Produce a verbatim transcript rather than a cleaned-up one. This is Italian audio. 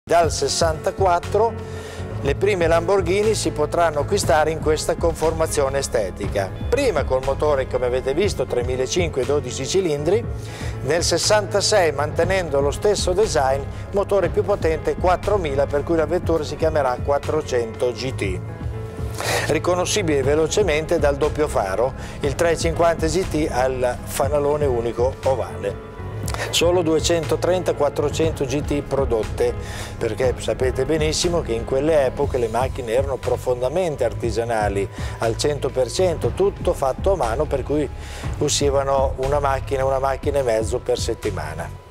Dal sessantaquattro le prime Lamborghini si potranno acquistare in questa conformazione estetica. Prima col motore, come avete visto, tremilacinquecento dodici cilindri, nel sessantasei, mantenendo lo stesso design, motore più potente quattromila, per cui la vettura si chiamerà quattrocento G T. Riconoscibile velocemente dal doppio faro, il trecentocinquanta G T al fanalone unico ovale. Solo duecentotrenta quattrocento G T prodotte, perché sapete benissimo che in quelle epoche le macchine erano profondamente artigianali, al cento per cento, tutto fatto a mano, per cui uscivano una macchina, una macchina e mezzo per settimana.